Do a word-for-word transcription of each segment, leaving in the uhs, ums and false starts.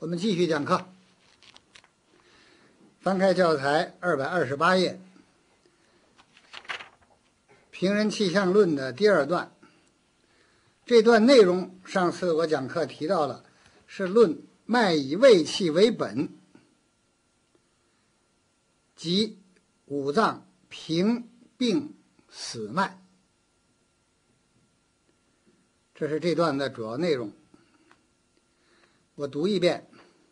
我们继续讲课。翻开教材二百二十八页，平人气象论的第二段。这段内容上次我讲课提到了，是论脉以胃气为本，即五脏平病死脉，这是这段的主要内容。我读一遍：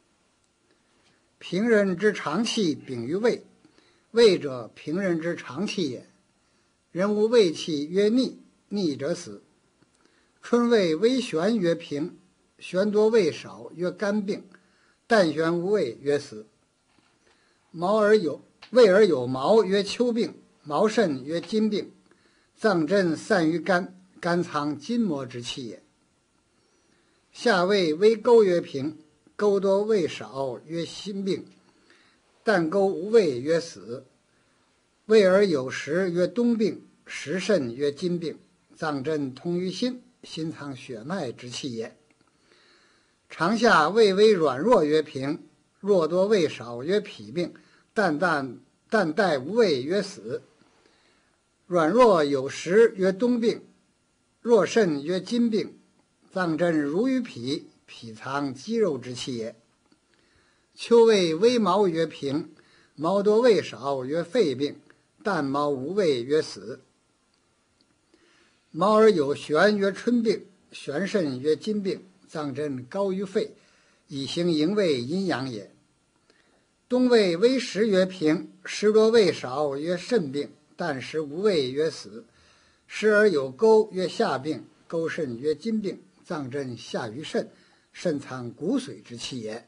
平人之常气禀于胃，胃者平人之常气也。人无胃气曰逆，逆者死。春胃微旋曰平，旋多胃少曰肝病，淡旋无胃曰死。毛而有胃而有毛曰秋病，毛肾曰筋病。脏真散于肝，肝藏筋膜之气也。下胃微沟曰平，沟多胃少曰心病，淡沟无胃曰死。胃而有食曰冬病，食肾曰筋病。脏真通于心，心藏血脉之气也。长下胃微软弱曰平，弱多胃少曰脾病，淡淡淡带无胃曰死。软弱有食曰冬病，弱肾曰筋病。脏真如于脾，脾藏肌肉之气也。秋胃微毛曰平，毛多胃少曰肺病，淡毛无胃曰死。毛而有旋曰春病，旋肾曰筋病。脏真高于肺，以行营卫阴阳也。冬胃微食曰平，食多胃少曰肾病，淡食无胃曰死。食而有沟曰下病，沟肾曰筋病。脏真下于肾，肾藏骨髓之气也。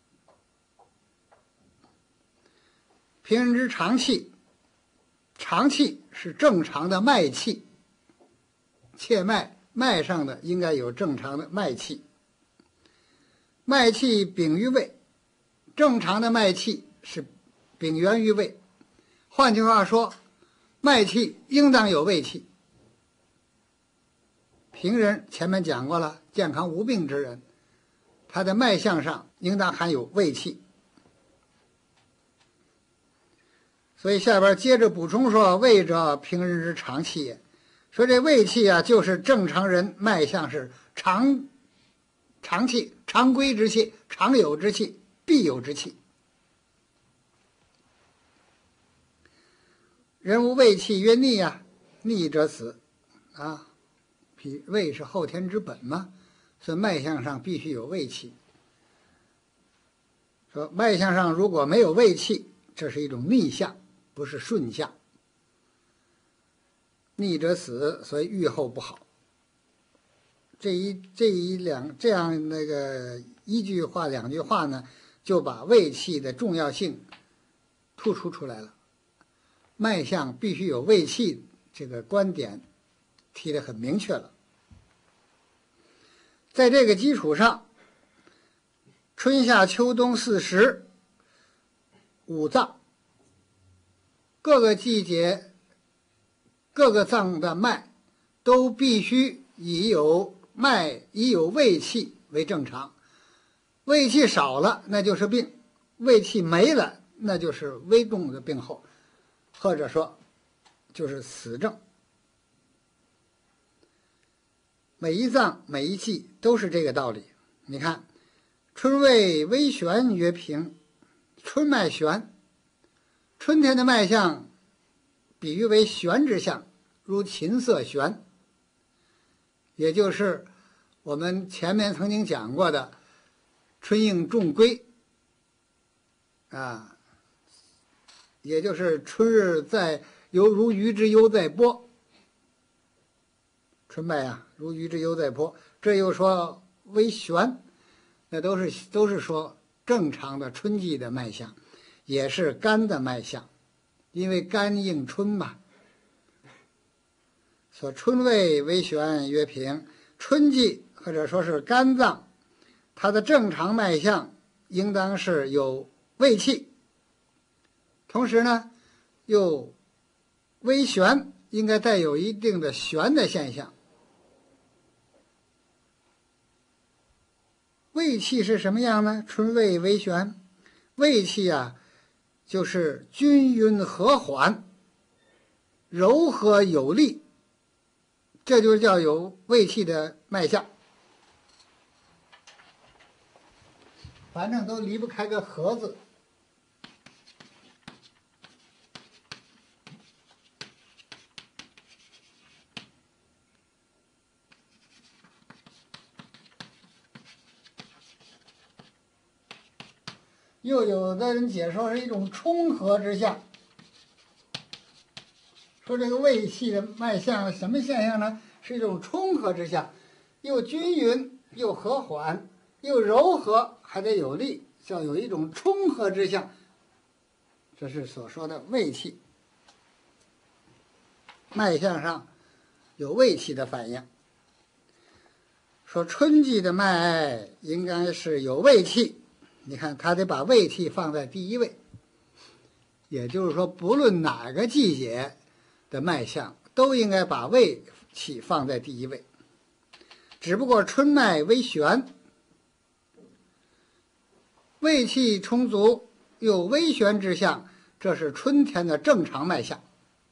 平人之常气，常气是正常的脉气，切脉脉上的应该有正常的脉气。脉气禀于胃，正常的脉气是禀源于胃。换句话说，脉气应当有胃气。平人前面讲过了，健康无病之人，他的脉象上应当含有胃气。所以下边接着补充说，胃者平人之常气也。说这胃气啊，就是正常人脉象是常常气、常规之气、常有之气、必有之气。人无胃气曰逆啊，逆者死啊。胃是后天之本嘛，所以脉象上必须有胃气。说脉象上如果没有胃气，这是一种逆象，不是顺象。逆者死，所以预后不好。这一这一两这样那个一句话两句话呢，就把胃气的重要性突出出来了。脉象必须有胃气，这个观点提得很明确了。在这个基础上，春夏秋冬四时五脏各个季节各个脏的脉都必须以有脉以有胃气为正常。胃气少了那就是病，胃气没了那就是危重的病候，或者说就是死症。每一脏每一气都是这个道理。你看，春胃微旋曰平，春脉旋，春天的脉象比喻为旋之象，如琴瑟旋，也就是我们前面曾经讲过的春应仲归啊，也就是春日在犹如鱼之犹在波，春脉啊如鱼之犹在波。这又说微旋，那都是都是说正常的春季的脉象，也是肝的脉象，因为肝应春嘛。所春胃微旋曰平，春季或者说是肝脏，它的正常脉象应当是有胃气，同时呢又微旋，应该带有一定的旋的现象。为胃气是什么样呢？春胃为旋，胃气啊，就是均匀和缓，柔和有力，这就叫有胃气的脉象。反正都离不开个和字。又有的人解说是一种冲和之象，说这个胃气的脉象什么现象呢？是一种冲和之象，又均匀又和缓，又柔和还得有力，叫有一种冲和之象。这是所说的胃气，脉象上有胃气的反应。说春季的脉应该是有胃气，你看他得把胃气放在第一位，也就是说不论哪个季节的脉象都应该把胃气放在第一位，只不过春脉为旋，胃气充足有微旋之象，这是春天的正常脉象。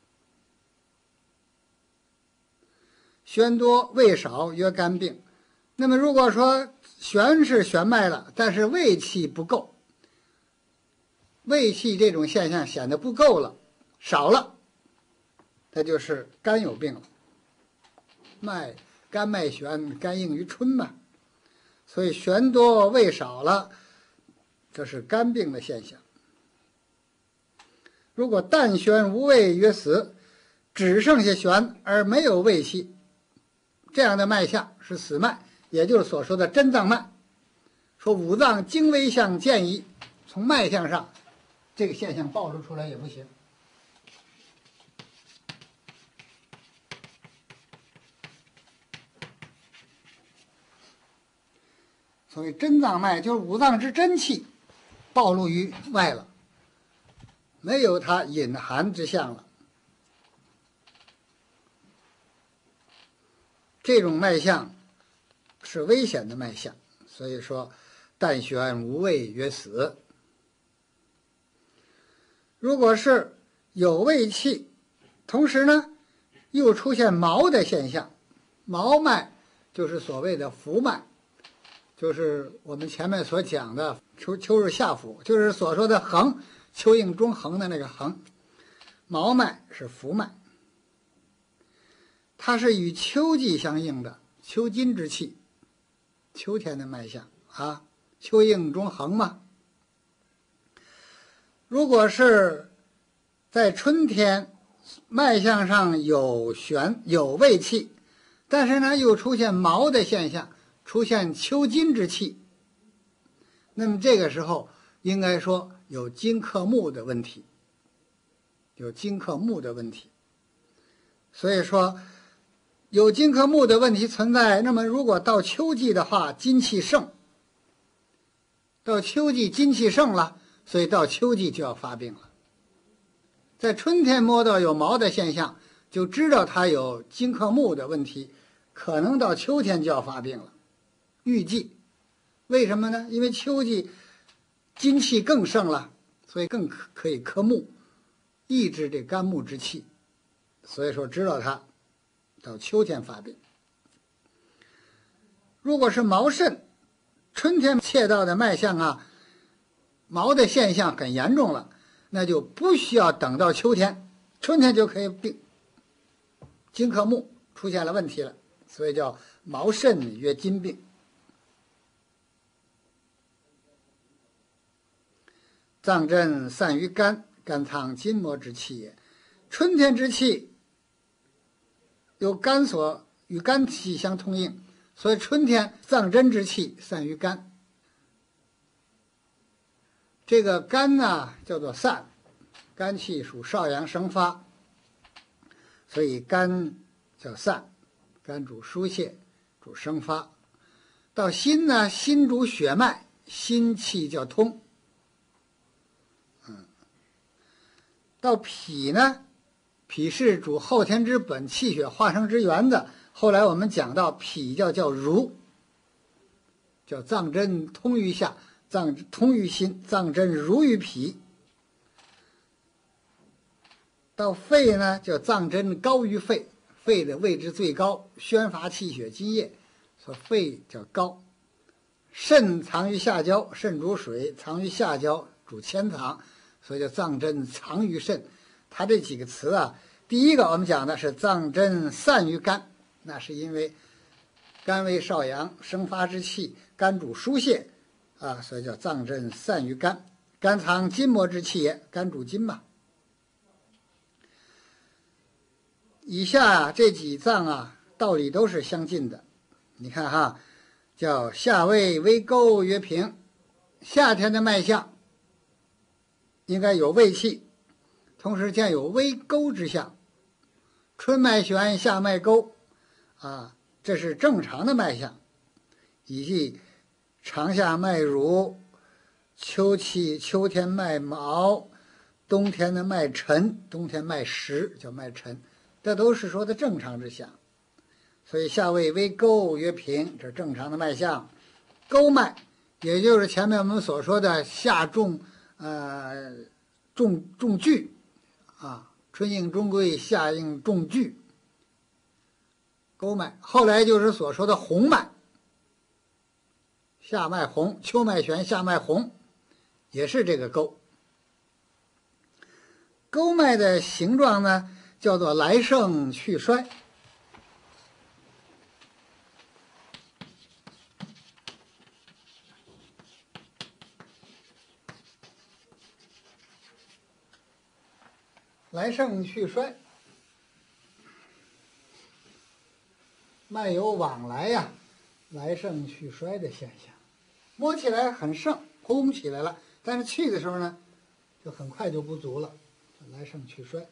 旋多胃少曰肝病。那么如果说旋是旋脉了，但是胃气不够，胃气这种现象显得不够了，少了，那就是肝有病了。脉肝脉旋，肝应于春嘛，所以旋多胃少了，这是肝病的现象。如果但旋无胃曰死，只剩下旋而没有胃气，这样的脉象是死脉，也就是所说的真脏脉。说五脏精微象见矣，从脉象上这个现象暴露出来也不行。所谓真脏脉，就是五脏之真气暴露于外了，没有它隐含之象了。这种脉象是危险的脉象，所以说但旋无胃曰死。如果是有胃气，同时呢又出现毛的现象，毛脉就是所谓的浮脉，就是我们前面所讲的秋秋日下浮，就是所说的横，蚯蚓中横的那个横。毛脉是浮脉，它是与秋季相应的，秋金之气，秋天的脉象啊，蚯蚓中横嘛。如果是在春天脉象上有旋有胃气，但是呢又出现毛的现象，出现秋金之气，那么这个时候应该说有金克木的问题，有金克木的问题。所以说有金克木的问题存在，那么如果到秋季的话，金气盛，到秋季金气盛了，所以到秋季就要发病了。在春天摸到有毛的现象，就知道它有金克木的问题，可能到秋天就要发病了。预计为什么呢？因为秋季金气更盛了，所以更可以克木，抑制这肝木之气，所以说知道它到秋天发病。如果是毛肾，春天切到的脉象啊，毛的现象很严重了，那就不需要等到秋天，春天就可以病，金克木出现了问题了，所以叫毛肾曰金病。脏真散于肝，肝藏筋膜之气也。春天之气由肝所与肝气相通应，所以春天脏真之气散于肝。这个肝呢叫做散，肝气属少阳生发，所以肝叫散，肝主疏泄，主生发。到心呢，心主血脉，心气叫通。嗯，到脾呢，脾是主后天之本，气血化生之源的。后来我们讲到脾叫叫濡， 叫藏针通于下，藏通于心，藏针如于脾。到肺呢，叫藏针高于肺，肺的位置最高，宣发气血津液，所以肺叫高。肾藏于下焦，肾主水，藏于下焦，主潜藏，所以叫藏针藏于肾。它这几个词啊，第一个我们讲的是藏针散于肝，那是因为肝为少阳，生发之气，肝主疏泄啊，所以叫藏针散于肝。肝藏筋膜之气也，肝主筋嘛。以下啊这几脏啊，道理都是相近的。你看哈，叫夏胃微沟曰平，夏天的脉象应该有胃气，同时见有微沟之象。春脉弦，夏脉沟啊，这是正常的脉象，以及长夏脉濡，秋气秋天脉毛，冬天的脉沉，冬天脉实叫脉沉，这都是说的正常之象。所以夏胃微沟曰平，这是正常的脉象。沟脉也就是前面我们所说的夏重呃重重聚啊，春应中归，夏应中聚。沟脉后来就是所说的洪脉，夏脉洪，秋脉弦，夏脉洪，也是这个沟。沟脉的形状呢，叫做来盛去衰。来盛去衰，脉有往来呀，来盛去衰的现象。摸起来很盛，轰起来了，但是去的时候呢，就很快就不足了，来盛去衰。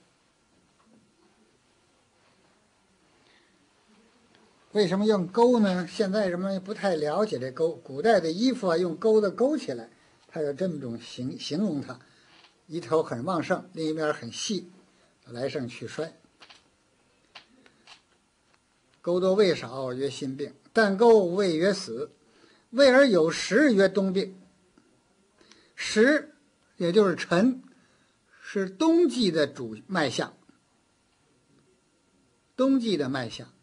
为什么用钩呢？现在人们不太了解这钩。古代的衣服啊，用钩子勾起来，它有这么种形形容它。一头很旺盛，另一边很细，来盛去衰。钩多胃少曰心病，但钩胃曰死，胃而有食曰冬病。食也就是沉，是冬季的主脉象，冬季的脉象。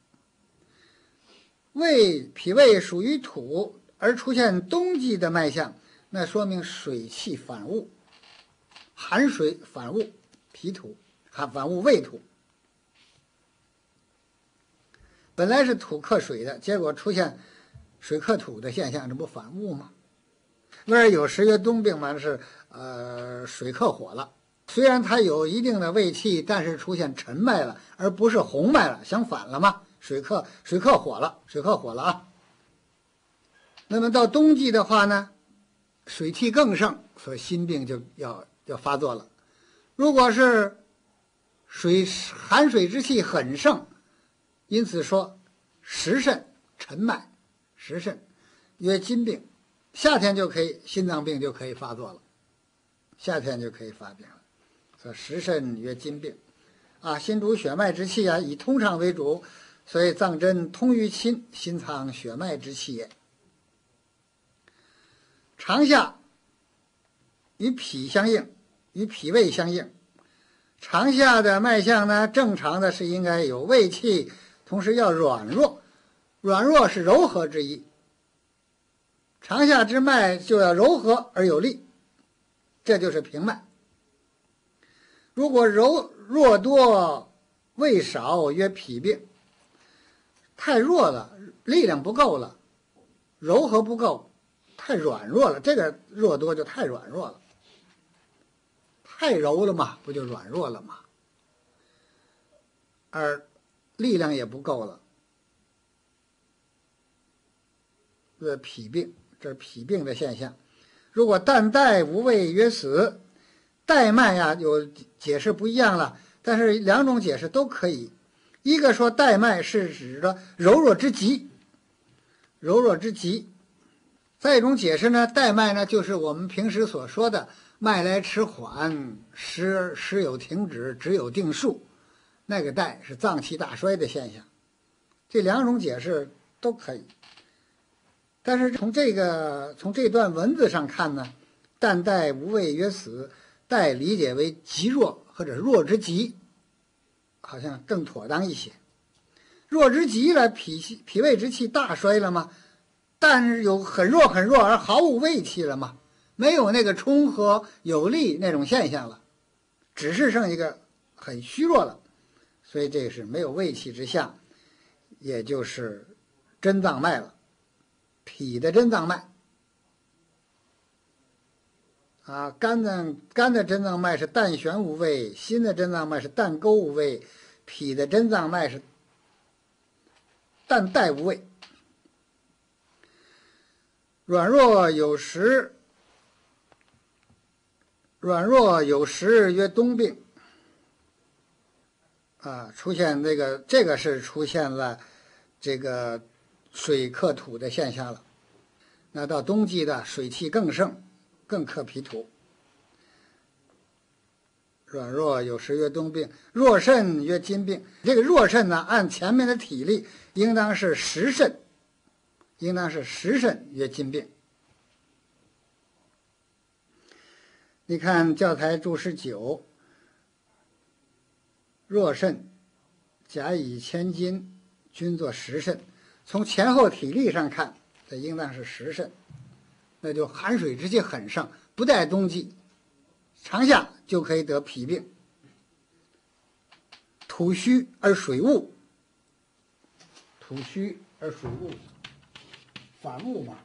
胃脾胃属于土，而出现冬季的脉象，那说明水气反物。寒水反物，脾土反反物胃土，本来是土克水的，结果出现水克土的现象，这不反物吗？胃而有食曰冬病嘛，是呃水克火了。虽然它有一定的胃气，但是出现沉脉了，而不是洪脉了，相反了嘛？水克水克火了，水克火了啊。那么到冬季的话呢，水气更盛，所以心病就要要发作了。如果是水寒水之气很盛，因此说实肾沉脉，实肾曰筋病，夏天就可以心脏病就可以发作了，夏天就可以发病了。所以实肾曰筋病啊，心主血脉之气啊，以通畅为主，所以藏针通于心，心藏血脉之气也。长夏与脾相应，与脾胃相应。长夏的脉象呢，正常的是应该有胃气，同时要软弱，软弱是柔和之意。长夏之脉就要柔和而有力，这就是平脉。如果柔弱多胃少曰脾病，太弱了，力量不够了，柔和不够，太软弱了，这个弱多就太软弱了。太柔了嘛，不就软弱了嘛？而力量也不够了，这脾病，这是脾病的现象。如果淡带无味曰死，带脉呀有解释不一样了，但是两种解释都可以。一个说带脉是指的柔弱之极，柔弱之极。再一种解释呢，带脉呢就是我们平时所说的脉来迟缓，时时有停止，只有定数，那个带是脏气大衰的现象。这两种解释都可以。 但是从这个从这段文字上看呢，但待无畏曰死，待理解为极弱或者弱之极，好像更妥当一些。弱之极了，脾气脾胃之气大衰了吗？但是有很弱很弱而毫无胃气了吗？没有那个冲和有力那种现象了，只是剩一个很虚弱了，所以这是没有胃气之象，也就是真脏脉了，脾的真脏脉啊。肝的肝的真脏脉是淡玄无味，心的真脏脉是淡沟无味，脾的真脏脉是淡带无味。软弱有时，软弱有时曰冬病啊，出现这个这个是出现了这个水克土的现象了。那到冬季的水气更盛，更克脾土。软弱有时曰冬病，弱肾曰筋病。这个弱肾呢，按前面的体例，应当是实肾，应当是实肾曰筋病。你看教材注释九，弱肾，甲乙千金，均作实肾。从前后体例上看，这应当是实肾，那就寒水之气很盛，不待冬季，长夏就可以得脾病。土虚而水误，土虚而水误，反误嘛。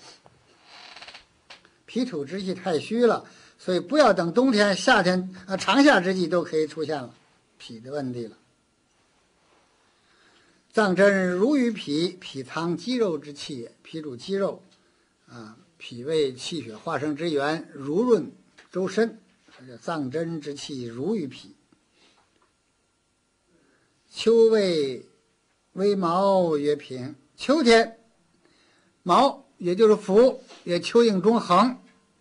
脾土之气太虚了，所以不要等冬天、夏天啊、长夏之际都可以出现了脾的问题了。脏真如于脾，脾藏肌肉之气也，脾主肌肉啊，脾为气血化生之源，濡润周身，这叫脏真之气如于脾。秋为微毛曰平，秋天毛也就是伏，也蚯蚓中横。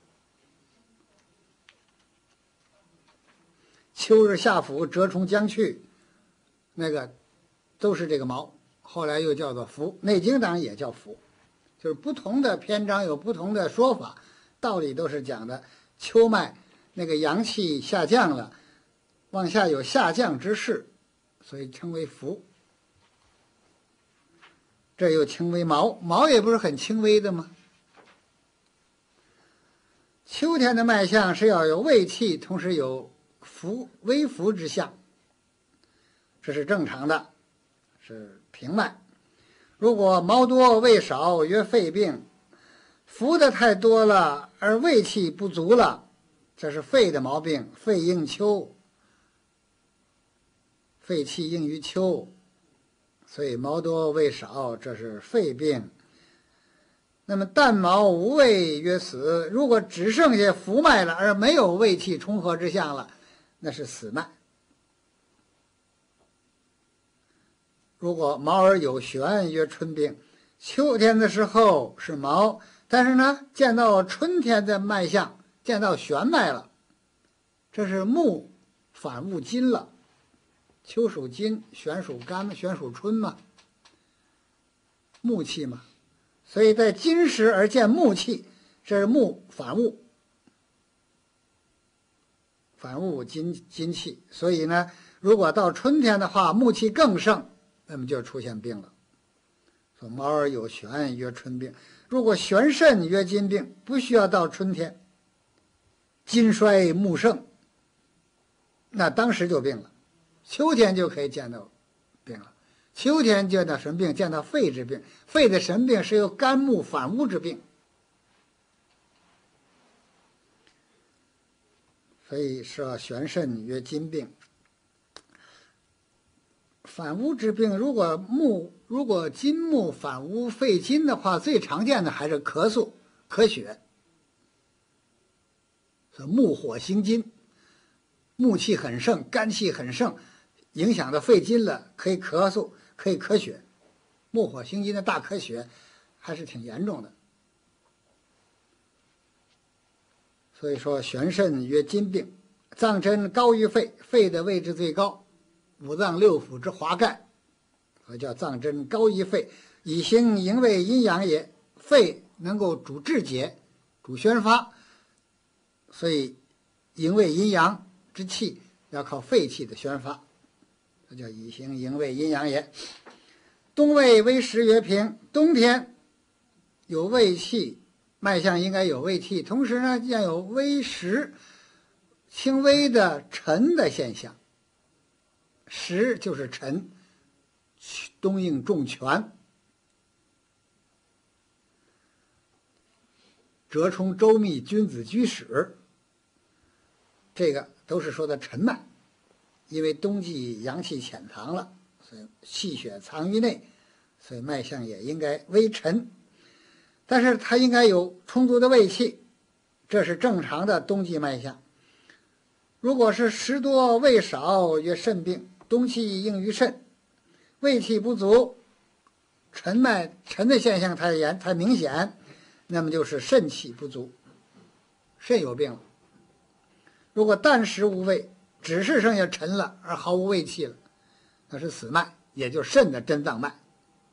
秋日下伏，蛰虫将去，那个都是这个毛，后来又叫做伏。内经当然也叫伏，就是不同的篇章有不同的说法，道理都是讲的秋脉那个阳气下降了，往下有下降之势，所以称为伏。这又称为毛，毛也不是很轻微的吗？秋天的脉象是要有胃气，同时有伏微伏之象，这是正常的，是平脉。如果毛多胃少曰肺病，伏的太多了而胃气不足了，这是肺的毛病，肺应秋，肺气应于秋，所以毛多胃少，这是肺病。那么淡毛无胃曰死，如果只剩下浮脉了而没有胃气冲合之象了，那是死脉。如果毛而有旋曰春病，秋天的时候是毛，但是呢见到春天的脉象，见到旋脉了，这是木反物金了。秋属金，旋属肝嘛，旋属春嘛，木气嘛，所以在金时而见木气，这是木反物，反物金金气。所以呢，如果到春天的话，木气更盛，那么就出现病了。说毛而有旋曰春病，如果旋肾曰金病，不需要到春天，金衰木盛，那当时就病了。秋天就可以见到病了，秋天见到什么病？见到肺之病。肺的神病是由肝木反物之病，所以说旋肾曰金病。反物之病，如果木如果金木反物肺金的话，最常见的还是咳嗽、咳血。说木火行金，木气很盛，肝气很盛，影响到肺金了，可以咳嗽，可以咳血。木火行金的大咳血还是挺严重的。所以说旋肾曰金病。脏真高于肺，肺的位置最高，五脏六腑之华盖，所以叫脏真高于肺，以行营卫阴阳也。 肺能够主志节、主宣发，所以营卫阴阳之气要靠肺气的宣发，这叫以行营卫阴阳也。冬卫为时曰平，冬天有胃气，脉象应该有胃气，同时呢要有微实、轻微的沉的现象。实就是沉，冬应重泉。折冲周密，君子居室，这个都是说的沉脉，因为冬季阳气潜藏了，所以气血藏于内，所以脉象也应该微沉，但是它应该有充足的胃气，这是正常的冬季脉象。如果是食多胃少，曰肾病，冬气应于肾，胃气不足，沉脉沉的现象太严太明显，那么就是肾气不足，肾有病了。如果但食无胃，只是剩下沉了而毫无胃气了，那是死脉，也就是肾的真脏脉。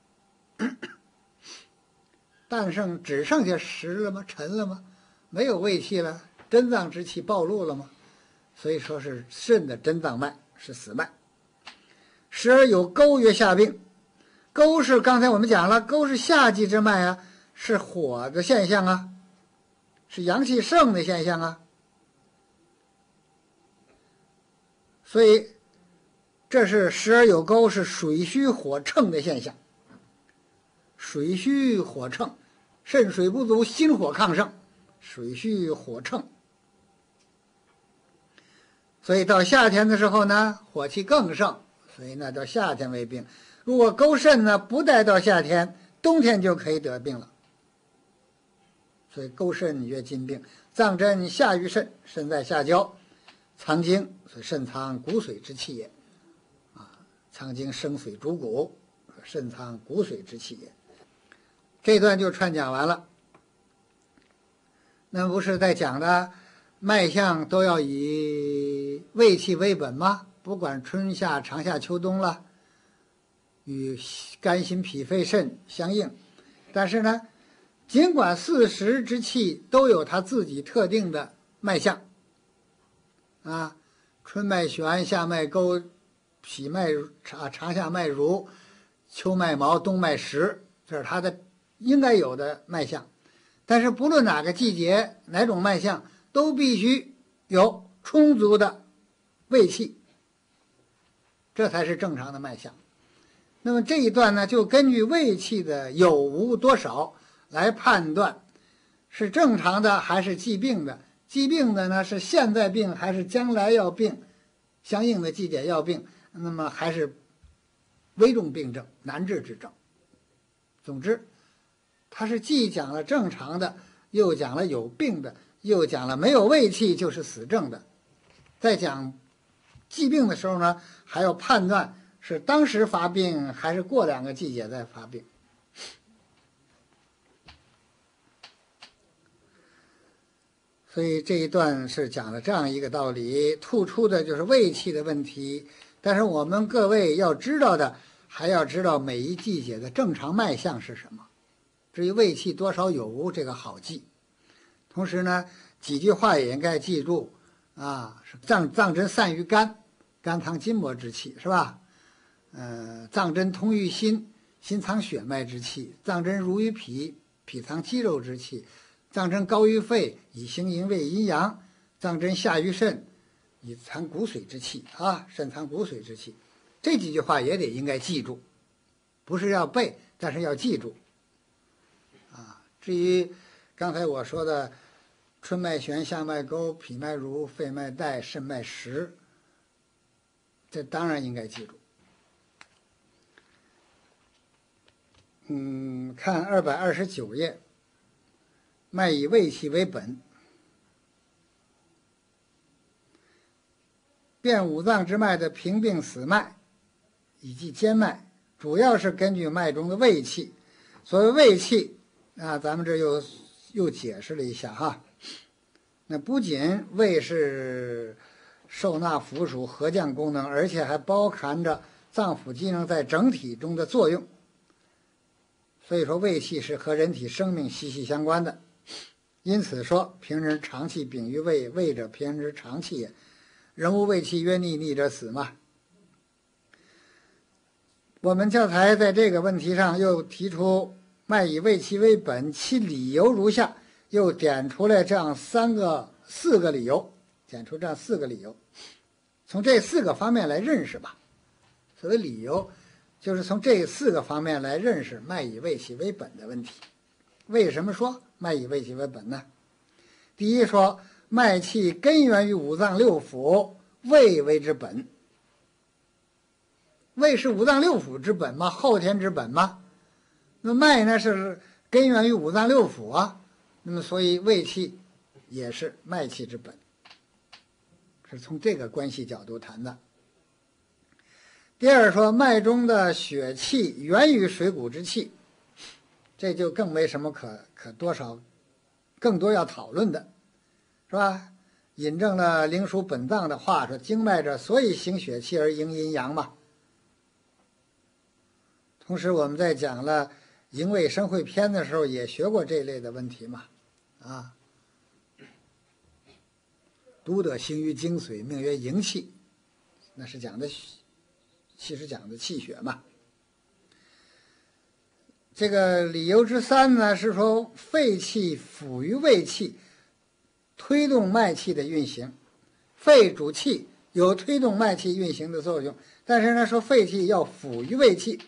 但剩只剩下实了吗？沉了吗？没有胃气了，真脏之气暴露了吗？所以说是肾的真脏脉，是死脉。时而有沟曰下病，沟是刚才我们讲了，沟是夏季之脉啊，是火的现象啊，是阳气盛的现象啊，所以这是时而有沟，是水虚火乘的现象。水虚火乘，肾水不足，心火亢盛，水虚火乘。所以到夏天的时候呢，火气更盛，所以那到夏天为病。如果勾肾呢，不待到夏天，冬天就可以得病了。所以勾肾曰金病，脏针下于肾，肾在下焦，藏精，所以肾藏骨髓之气也。啊，藏精生髓主骨，肾藏骨髓之气也。这段就串讲完了。那不是在讲的脉象都要以胃气为本吗？不管春夏长夏秋冬了，与肝心脾肺肾相应。但是呢，尽管四时之气都有它自己特定的脉象啊，春脉弦，夏脉勾，脾脉长长夏脉濡，秋脉毛，冬脉实，这是它的应该有的脉象。但是不论哪个季节哪种脉象，都必须有充足的胃气，这才是正常的脉象。那么这一段呢，就根据胃气的有无多少来判断是正常的还是疾病的。疾病的呢，是现在病还是将来要病，相应的季节要病，那么还是危重病症、难治之症。总之它是既讲了正常的，又讲了有病的，又讲了没有胃气就是死症的。在讲疾病的时候呢，还要判断是当时发病还是过两个季节再发病。所以这一段是讲了这样一个道理，突出的就是胃气的问题。但是我们各位要知道的，还要知道每一季节的正常脉象是什么。至于胃气多少有无，这个好记。同时呢，几句话也应该记住啊，是脏脏针散于肝，肝藏筋膜之气，是吧？呃，脏针通于心，心藏血脉之气；脏针濡于脾，脾藏肌肉之气；脏针高于肺，以行营卫阴阳；脏针下于肾，以藏骨髓之气啊，肾藏骨髓之气。这几句话也得应该记住，不是要背，但是要记住。至于刚才我说的春脉弦，夏脉勾，脾脉濡，肺脉带，肾脉实，这当然应该记住。嗯，看二百二十九页，脉以胃气为本，辨五脏之脉的平病死脉以及兼脉，主要是根据脉中的胃气。所谓胃气啊，咱们这又又解释了一下哈。那不仅胃是受纳腐属合降功能，而且还包含着脏腑机能在整体中的作用。 所以说胃气是和人体生命息息相关的。因此说平人长气禀于胃，胃者平人之长气也。人无胃气曰逆，逆者死嘛。我们教材在这个问题上又提出脉以胃气为本，其理由如下，又点出来这样三个四个理由，点出这样四个理由，从这四个方面来认识吧。所谓理由，就是从这四个方面来认识脉以胃气为本的问题。为什么说脉以胃气为本呢？第一说，脉气根源于五脏六腑，胃为之本。胃是五脏六腑之本吗？后天之本吗？那脉呢是根源于五脏六腑啊，那么所以胃气也是脉气之本，是从这个关系角度谈的。第二说，脉中的血气源于水谷之气，这就更没什么可可多少更多要讨论的，是吧？引证了灵枢本藏的话，说经脉者所以行血气而应阴阳嘛。同时我们在讲了营卫生会篇的时候也学过这类的问题嘛，啊，独得行于精髓，名曰营气，那是讲的其实讲的气血嘛。这个理由之三呢，是说肺气辅于胃气，推动脉气的运行。肺主气，有推动脉气运行的作用，但是呢，说肺气要辅于胃气。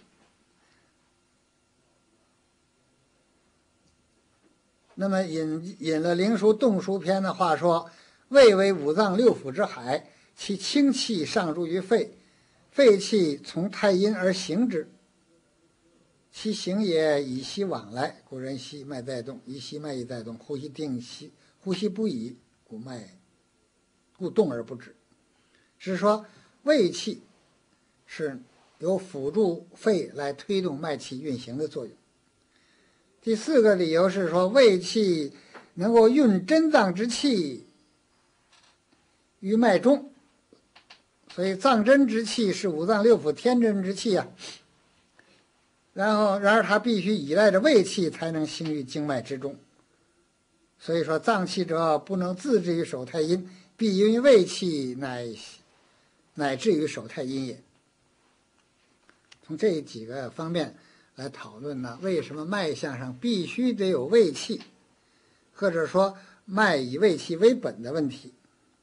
那么引引了灵枢动枢篇的话说，胃为五脏六腑之海，其清气上入于肺，肺气从太阴而行之，其行也以息往来，故人息脉在动，一息脉亦在动，呼吸定息，呼吸不已，故脉故动而不止。是说胃气是有辅助肺来推动脉气运行的作用。第四个理由是说，胃气能够运真脏之气于脉中，所以脏真之气是五脏六腑天真之气啊。然后，然而它必须依赖着胃气才能行于经脉之中。所以说，脏气者不能自至于手太阴，必因于胃气乃乃至于手太阴也。从这几个方面来讨论呢，为什么脉象上必须得有胃气，或者说脉以胃气为本的问题。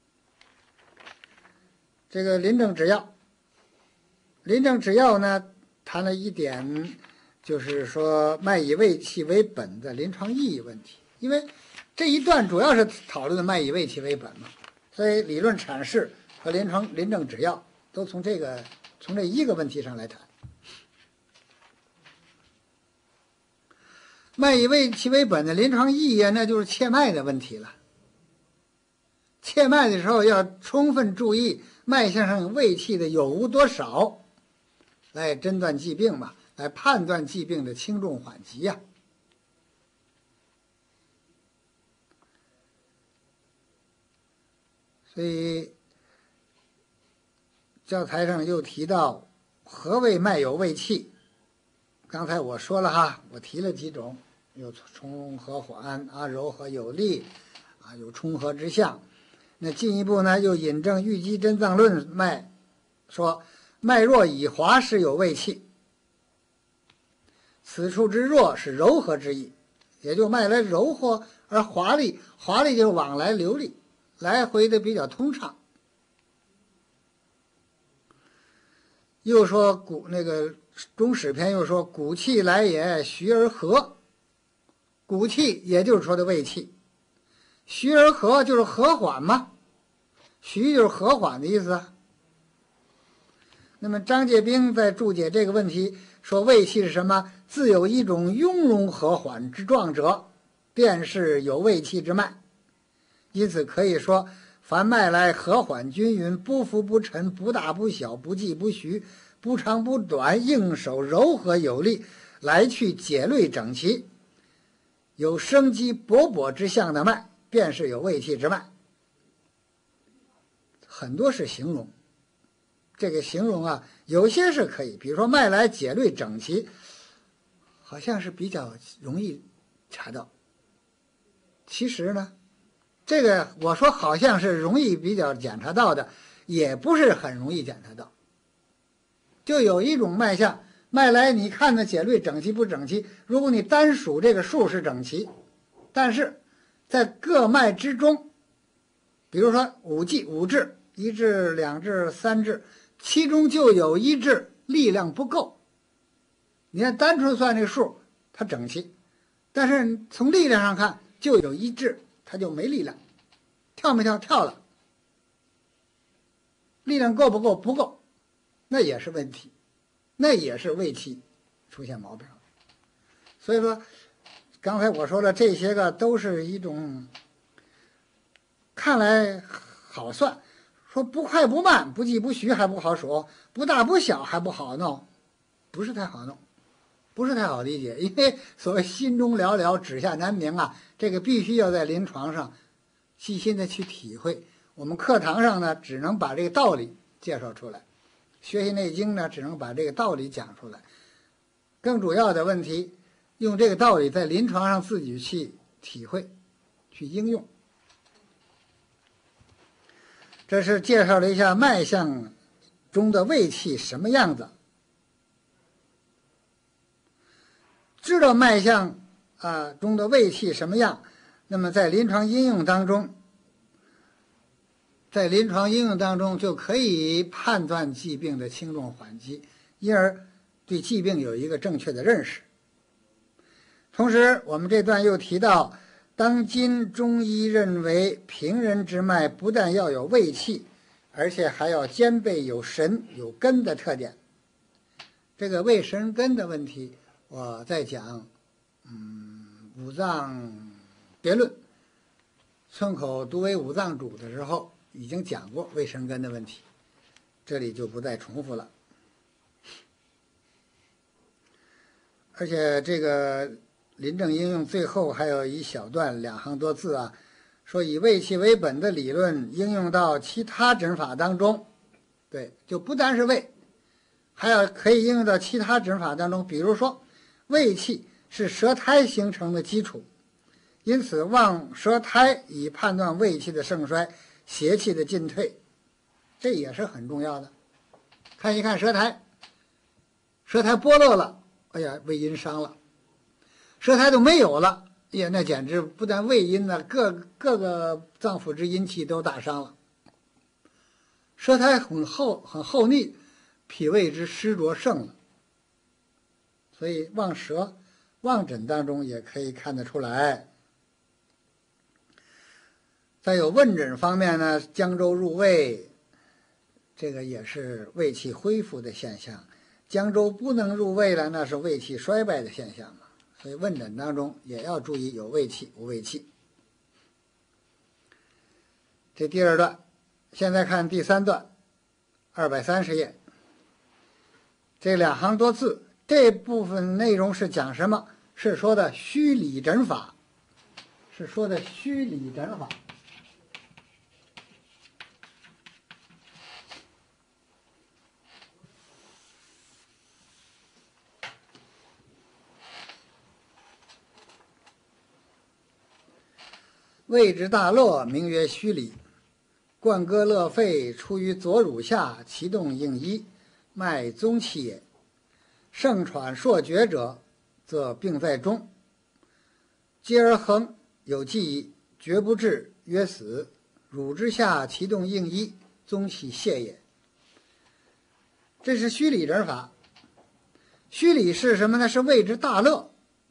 这个临证指要，临证指要呢谈了一点，就是说脉以胃气为本的临床意义问题。因为这一段主要是讨论的脉以胃气为本嘛，所以理论阐释和临床临证指要都从这个从这一个问题上来谈。脉以胃气为本的临床意义，那就是切脉的问题了。切脉的时候要充分注意脉象上胃气的有无多少，来诊断疾病嘛，来判断疾病的轻重缓急呀、啊。所以教材上又提到何谓脉有胃气，刚才我说了哈，我提了几种，有冲和缓啊，柔和有力啊，有冲和之象。那进一步呢，又引证《玉机真脏论》脉，说脉若以滑时有胃气，此处之弱是柔和之意，也就脉来柔和而华丽，华丽就是往来流利，来回的比较通畅。又说骨那个中史篇又说骨气来也，徐而和。骨气也就是说的胃气，徐而和就是和缓嘛，徐就是和缓的意思啊。那么张介宾在注解这个问题说，胃气是什么？自有一种雍容和缓之状者，便是有胃气之脉。因此可以说，凡脉来和缓均匀，不浮不沉，不大不小，不急不徐，不长不短，应手柔和有力，来去解类整齐，有生机勃勃之象的脉，便是有胃气之脉。很多是形容，这个形容啊，有些是可以，比如说脉来解类整齐， 好像是比较容易查到。其实呢，这个我说好像是容易比较检查到的，也不是很容易检查到。就有一种脉象，脉来你看的节律整齐不整齐，如果你单数这个数是整齐，但是在各脉之中，比如说五季五至，一至两至三至，其中就有一至力量不够。你看单纯算这个数它整齐，但是从力量上看就有一至它就没力量，跳没跳？跳了。力量够不够？不够，那也是问题，那也是胃气出现毛病了。所以说刚才我说的这些个都是一种看来好算，说不快不慢，不急不徐还不好数，不大不小还不好弄，不是太好弄，不是太好理解。因为所谓心中寥寥指下难明啊，这个必须要在临床上细心的去体会。我们课堂上呢只能把这个道理介绍出来，学习内经呢只能把这个道理讲出来，更主要的问题用这个道理在临床上自己去体会去应用。这是介绍了一下脉象中的胃气什么样子。知道脉象啊中的胃气什么样，那么在临床应用当中在临床应用当中就可以判断疾病的轻重缓急，因而对疾病有一个正确的认识。同时我们这段又提到，当今中医认为平人之脉不但要有胃气，而且还要兼备有神有根的特点。这个胃神根的问题我在讲嗯五脏别论村口独为五脏主的时候已经讲过胃神根的问题，这里就不再重复了。而且这个临证应用最后还有一小段两行多字啊，说以胃气为本的理论应用到其他诊法当中，对，就不单是胃，还要可以应用到其他诊法当中。比如说胃气是舌苔形成的基础，因此望舌苔以判断胃气的盛衰邪气的进退，这也是很重要的。看一看舌苔，舌苔剥落了，哎呀，胃阴伤了；舌苔都没有了，哎呀，那简直不但胃阴呢，各各个脏腑之阴气都大伤了。舌苔很厚很厚腻，脾胃之湿浊盛了。所以望舌望诊当中也可以看得出来。再有问诊方面呢，江州入胃，这个也是胃气恢复的现象。江州不能入胃了，那是胃气衰败的现象嘛。所以问诊当中也要注意有胃气无胃气。这第二段，现在看第三段，二百三十页，这两行多字，这部分内容是讲什么？是说的虚理诊法，是说的虚理诊法。胃之大络，名曰虚理。贯膈勒肺，出于左乳下，其动应一，脉宗气也。盛喘烁厥者，则病在中。接而横，有记忆，厥不治，曰死。乳之下，其动应一，宗气泄也。这是虚理诊法。虚理是什么呢？是胃之大络。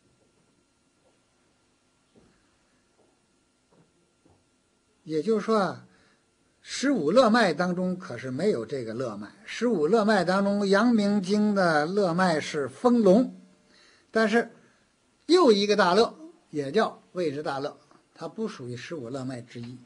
也就是说啊，十五络脉当中可是没有这个络脉。十五络脉当中，阳明经的络脉是丰隆，但是又一个大络也叫胃之大络，它不属于十五络脉之一，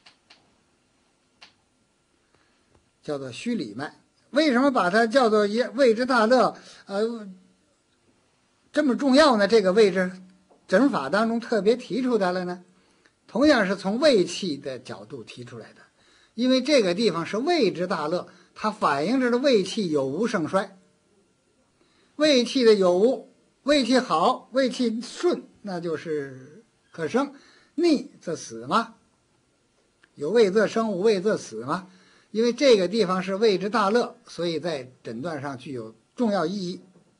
叫做虚理脉。为什么把它叫做胃之大络呃这么重要呢？这个位置诊法当中特别提出来了呢？同样是从胃气的角度提出来的，因为这个地方是胃之大络，它反映着的胃气有无盛衰。胃气的有无胃气好，胃气顺，那就是可生；逆则死嘛。有胃则生，无胃则死嘛。因为这个地方是胃之大乐，所以在诊断上具有重要意义。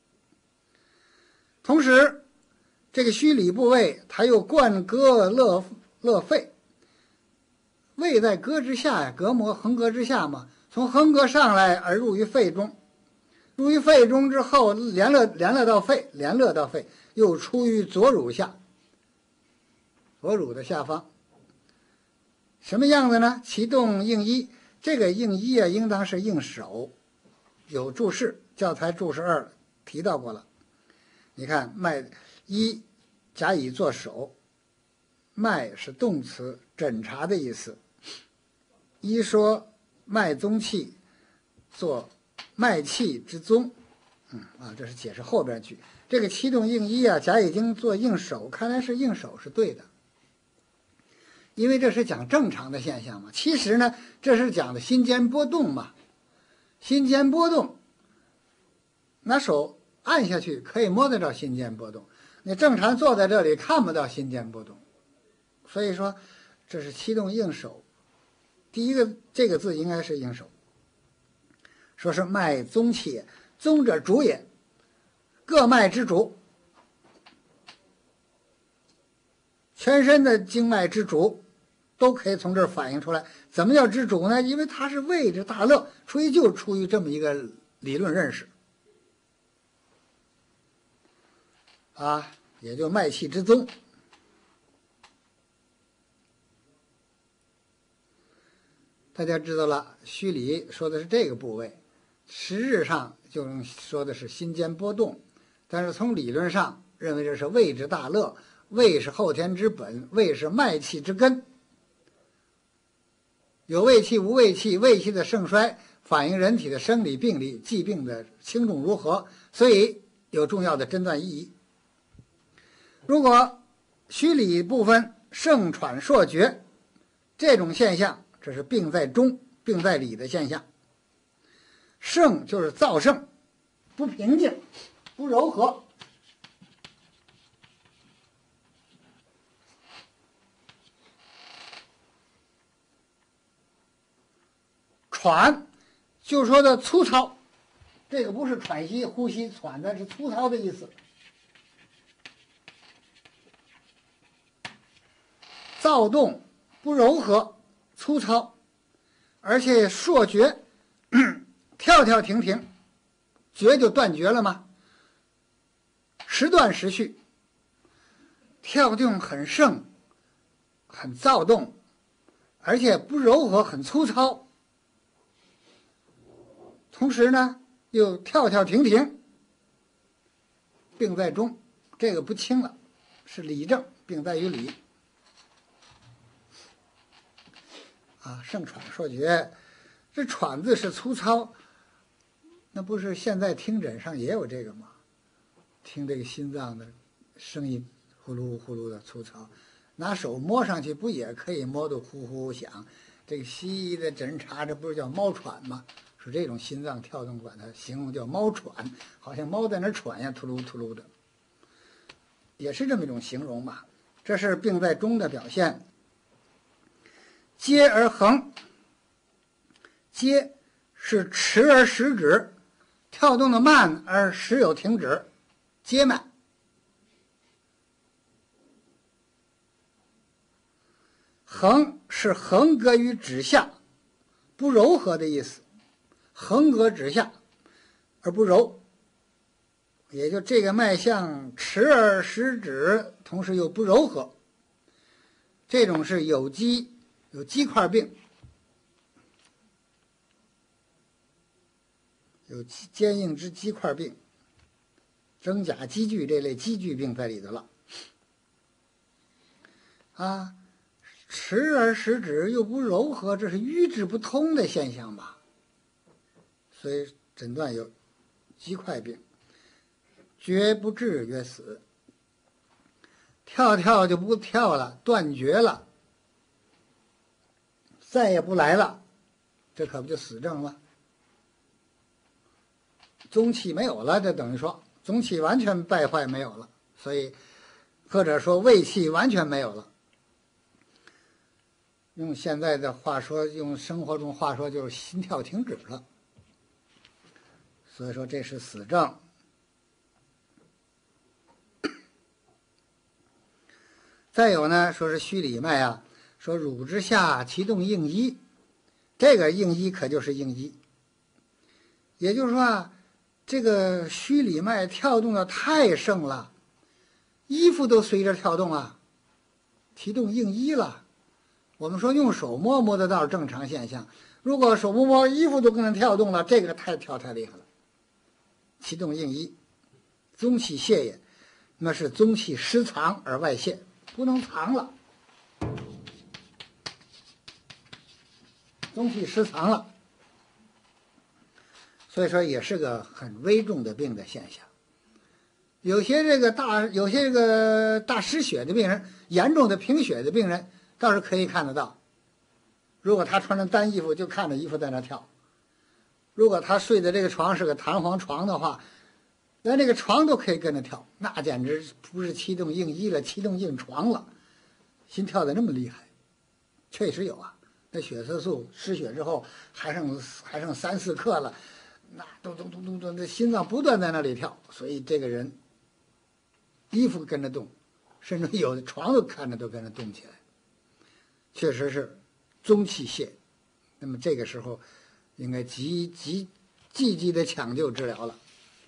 同时，这个虚里部位它又贯膈勒勒肺，胃在膈之下呀，膈膜横膈之下嘛，从横膈上来而入于肺中，入于肺中之后，连络连络到肺，连络到肺，又出于左乳下，左乳的下方。什么样子呢？其动应一，这个应一啊，应当是应手。有注释，教材注释二提到过了。你看，脉一甲乙作手，脉是动词，诊查的意思。一说脉宗气，做脉气之宗。嗯啊，这是解释后边句。这个七动应一啊，甲乙经做应手，看来是应手是对的。因为这是讲正常的现象嘛，其实呢，这是讲的心间波动嘛。心间波动，拿手按下去可以摸得着心间波动，你正常坐在这里看不到心间波动，所以说这是七动应手。第一个这个字应该是应手，说是脉宗气也，宗者主也，各脉之主，全身的经脉之主。都可以从这儿反映出来。怎么叫之主呢？因为它是胃之大乐，出于就出于这么一个理论认识啊，也就脉气之宗。大家知道了，虚里说的是这个部位，实质上就说的是心间波动，但是从理论上认为这是胃之大乐，胃是后天之本，胃是脉气之根。有胃气无胃气，胃气的盛衰反映人体的生理病理、疾病的轻重如何，所以有重要的诊断意义。如果虚里部分盛喘烁厥，这种现象，这是病在中、病在里的现象。盛就是躁盛，不平静，不柔和。喘就说的粗糙，这个不是喘息、呼吸、喘的是粗糙的意思。躁动不柔和，粗糙，而且烁厥，跳跳停停，绝就断绝了吗？时断时续，跳动很盛，很躁动，而且不柔和，很粗糙。同时呢，又跳跳停停，病在中，这个不轻了，是里症，病在于里。啊，盛喘烁厥，这喘字是粗糙，那不是现在听诊上也有这个吗？听这个心脏的声音呼噜呼噜的粗糙，拿手摸上去不也可以摸得呼呼响？这个西医的诊查，这不是叫猫喘吗？是这种心脏跳动，管它形容叫猫喘，好像猫在那喘呀，突噜突噜的，也是这么一种形容嘛。这是病在中的表现。接而横，接是迟而时止，跳动的慢而时有停止，接慢。横是横膈于指下，不柔和的意思。横膈指下而不柔，也就这个脉象迟而时止，同时又不柔和，这种是有肌有肌块病，有坚硬之肌块病，真假积聚这类积聚病在里头了啊。迟而时止又不柔和，这是瘀滞不通的现象吧？所以诊断有肌块病。绝不治曰死，跳跳就不跳了，断绝了，再也不来了，这可不就死症了？宗气没有了，这等于说宗气完全败坏没有了，所以或者说胃气完全没有了。用现在的话说，用生活中话说，就是心跳停止了。所以说这是死症。再有呢，说是虚里脉啊，说乳之下其动应衣，这个应衣可就是应衣，也就是说啊，这个虚里脉跳动的太盛了，衣服都随着跳动啊，提动应衣了。我们说用手摸摸得到正常现象，如果手摸摸衣服都跟着跳动了，这个太跳太厉害了。其动应衣，宗气泄也，那是宗气失藏而外泄，不能藏了，宗气失藏了，所以说也是个很危重的病的现象。有些这个大有些这个大失血的病人，严重的贫血的病人倒是可以看得到，如果他穿着单衣服，就看着衣服在那跳。如果他睡的这个床是个弹簧床的话，连这个床都可以跟着跳，那简直不是气动应衣了，气动应床了，心跳的那么厉害，确实有啊。那血色素失血之后还剩还剩三四克了，那咚咚咚咚咚，那心脏不断在那里跳，所以这个人衣服跟着动，甚至有的床都看着都跟着动起来，确实是宗气泄。那么这个时候应该急急积极的抢救治疗了。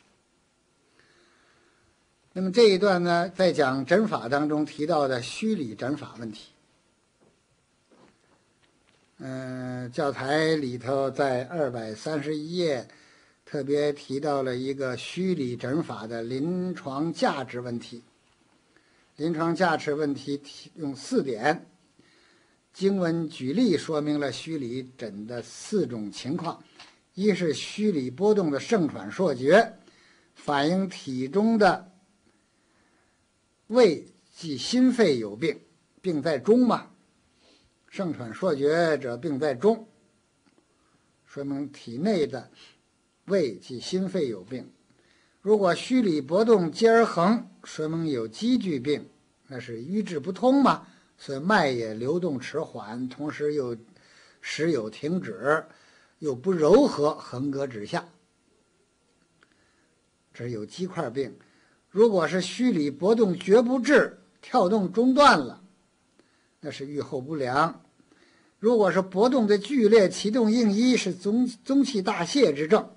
那么这一段呢，在讲诊法当中提到的虚里诊法问题。嗯、呃，教材里头在二百三十一页特别提到了一个虚里诊法的临床价值问题。临床价值问题用四点经文举例说明了虚里诊的四种情况：一是虚里波动的盛喘烁厥，反映体中的胃及心肺有病，病在中嘛，盛喘烁厥者病在中，说明体内的胃及心肺有病。如果虚里波动接而横，说明有积聚病，那是瘀滞不通嘛，所以脉也流动迟缓，同时又时有停止，又不柔和，横膈指下，这是有积块病。如果是虚里波动绝不至，跳动中断了，那是预后不良。如果是波动的剧烈，其动应衣，是宗宗气大泄之症。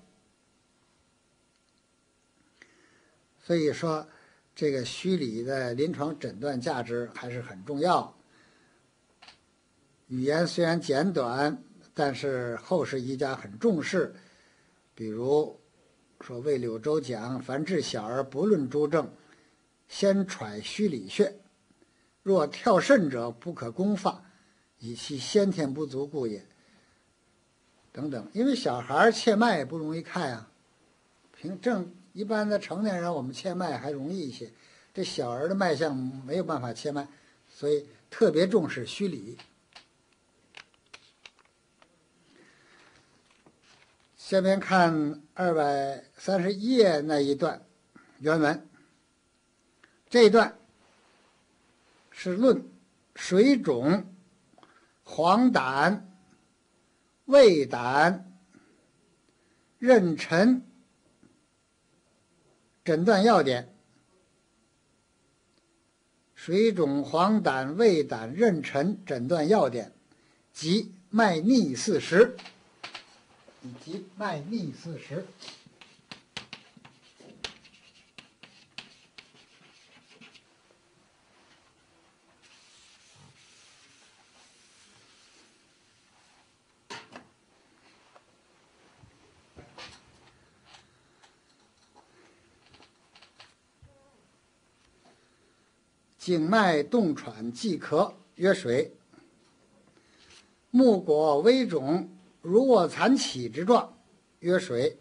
所以说这个虚里的临床诊断价值还是很重要。语言虽然简短，但是后世医家很重视。比如说魏柳州讲，凡治小儿不论诸症，先揣虚里穴，若跳甚者不可攻发，以其先天不足故也。等等，因为小孩切脉也不容易看啊，凭正一般的成年人我们切脉还容易一些，这小儿的脉象没有办法切脉，所以特别重视虚里。下面看二百三十一页那一段原文，这一段是论水肿、黄疸、胃胆、妊娠诊断要点。水肿、黄疸、胃胆、妊娠诊断要点及脉逆四时，以及脉逆四时。颈脉动喘即咳，曰水。目果微肿，如卧残起之状，曰水。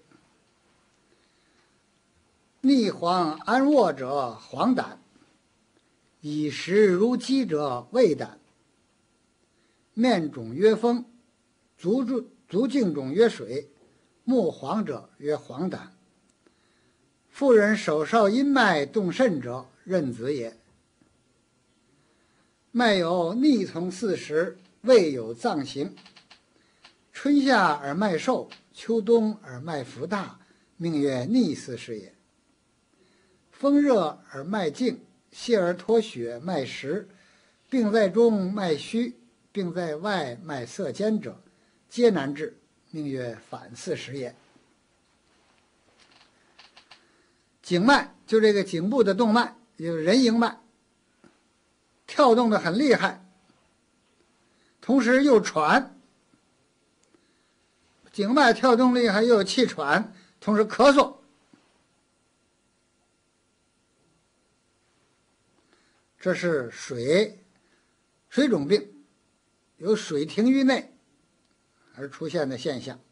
逆黄安卧者，黄疸；以食如饥者，胃胆；面肿曰风，足足足茎肿曰水，目黄者曰黄疸。 妇人手少阴脉动肾者，壬子也。脉有逆从四时，未有脏行。春夏而脉瘦，秋冬而脉浮大，命曰逆四时也。风热而脉静，泄而脱血，脉实。病在中，脉虚；病在外，脉色坚者，皆难治，命曰反四时也。颈脉就这个颈部的动脉，也就是人迎脉，跳动的很厉害，同时又喘。颈脉跳动厉害，又有气喘，同时咳嗽，这是水水肿病，有水停于内而出现的现象，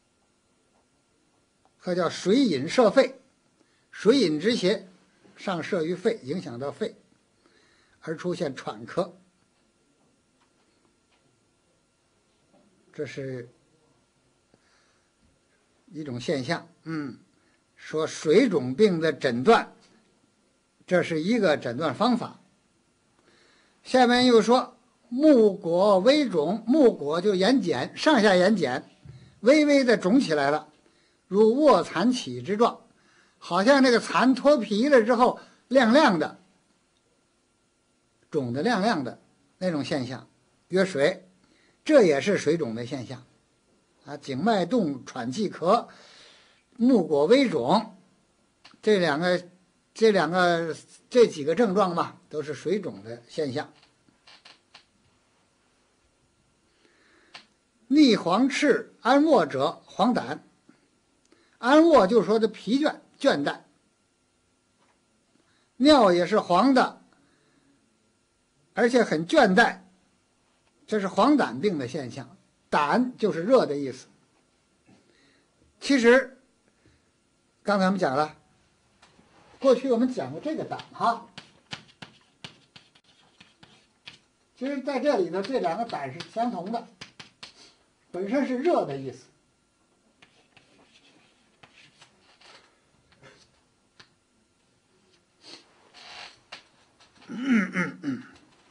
或叫水饮摄肺，水饮之邪上摄于肺，影响到肺，而出现喘咳，这是一种现象。嗯，说水肿病的诊断，这是一个诊断方法。下面又说目果微肿，目果就眼睑，上下眼睑微微的肿起来了，如卧蚕起之状，好像这个蚕脱皮了之后亮亮的，肿的亮亮的那种现象，曰水，这也是水肿的现象啊。颈脉动，喘气咳，目果微肿，这两个这两个这几个症状嘛，都是水肿的现象。逆黄赤安卧者，黄疸。安卧就说的疲倦倦怠，尿也是黄的，而且很倦怠，这是黄疸病的现象。疸就是热的意思。其实刚才我们讲了，过去我们讲过这个疸哈，其实在这里头这两个疸是相同的，本身是热的意思。嗯嗯嗯。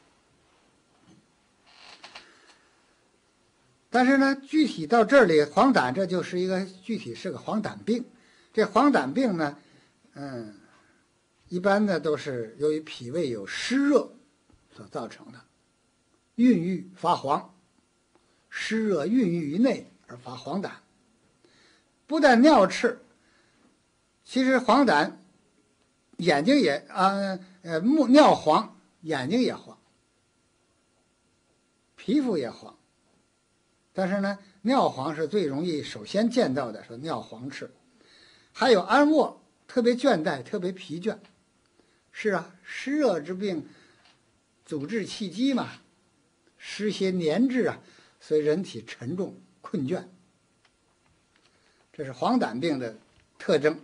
但是呢，具体到这里，黄疸这就是一个具体是个黄疸病。这黄疸病呢，嗯，一般呢都是由于脾胃有湿热所造成的，孕育发黄，湿热孕育于内而发黄疸。不但尿赤，其实黄疸眼睛也啊呃目尿黄，眼睛也黄，皮肤也黄。但是呢，尿黄是最容易首先见到的，说尿黄赤。还有安卧，特别倦怠，特别疲倦。是啊，湿热之病，阻滞气机嘛，湿邪粘滞啊，所以人体沉重困倦。这是黄疸病的特征。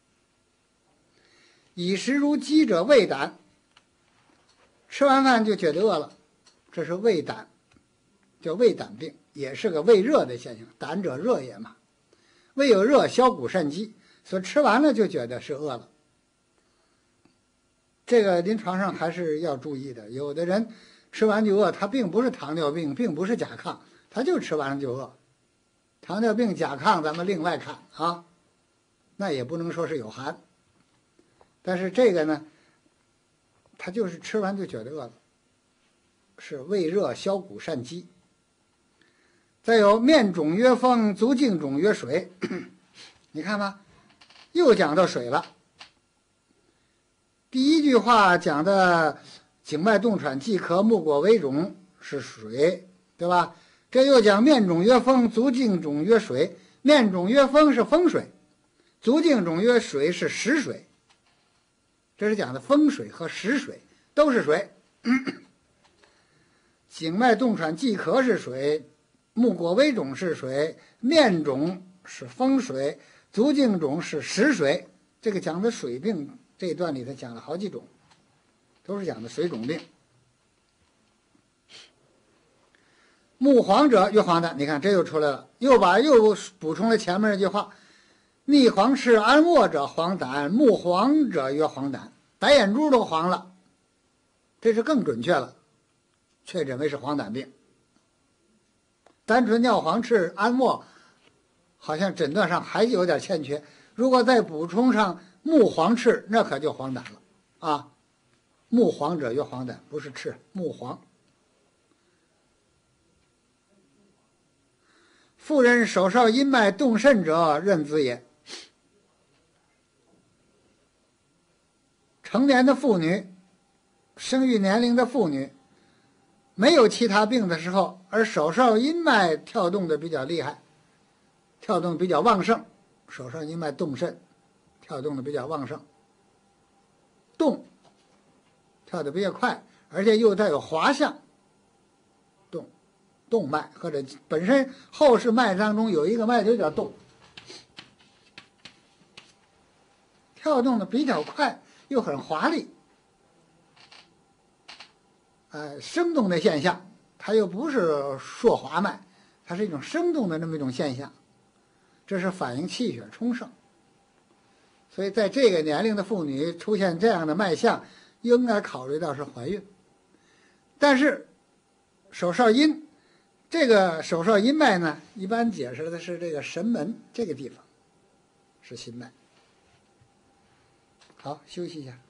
饮食如饥者胃胆，吃完饭就觉得饿了，这是胃胆，叫胃胆病，也是个胃热的现象。胆者热也嘛，胃有热，消谷善饥，所以吃完了就觉得是饿了。这个临床上还是要注意的，有的人吃完就饿，他并不是糖尿病，并不是甲亢，他就吃完了就饿。糖尿病、甲亢咱们另外看啊，那也不能说是有寒。但是这个呢，他就是吃完就觉得饿了，是胃热消谷善饥。再有面肿曰风，足胫肿曰水，你看吧，又讲到水了。第一句话讲的颈脉动喘气咳目果微肿是水，对吧？这又讲面肿曰风，足胫肿曰水。面肿曰风是风水，足胫肿曰水是实水。这是讲的风水和实水，都是水。颈脉动喘气咳是水，目果微肿是水，面肿是风水，足胫肿是实水。这个讲的水病这一段里头讲了好几种，都是讲的水肿病。目黄者曰黄疸，你看这又出来了，又把又补充了前面那句话。 逆黄赤安卧者黄疸，目黄者曰黄疸，白眼珠都黄了，这是更准确了，确诊为是黄疸病。单纯尿黄赤安卧，好像诊断上还有点欠缺。如果再补充上目黄赤，那可就黄疸了啊！目黄者曰黄疸，不是赤，目黄。妇人手少阴脉动肾者，妊子也。成年的妇女，生育年龄的妇女，没有其他病的时候，而手少阴脉跳动的比较厉害，跳动比较旺盛，手少阴脉动肾，跳动的比较旺盛，动跳得比较快，而且又带有滑向，动动脉或者本身后视脉当中有一个脉就叫动，跳动的比较快，又很华丽，呃，生动的现象，它又不是硕滑脉，它是一种生动的那么一种现象，这是反映气血充盛。所以在这个年龄的妇女出现这样的脉象，应该考虑到是怀孕。但是手少阴，这个手少阴脉呢，一般解释的是这个神门这个地方是心脉。好，休息一下。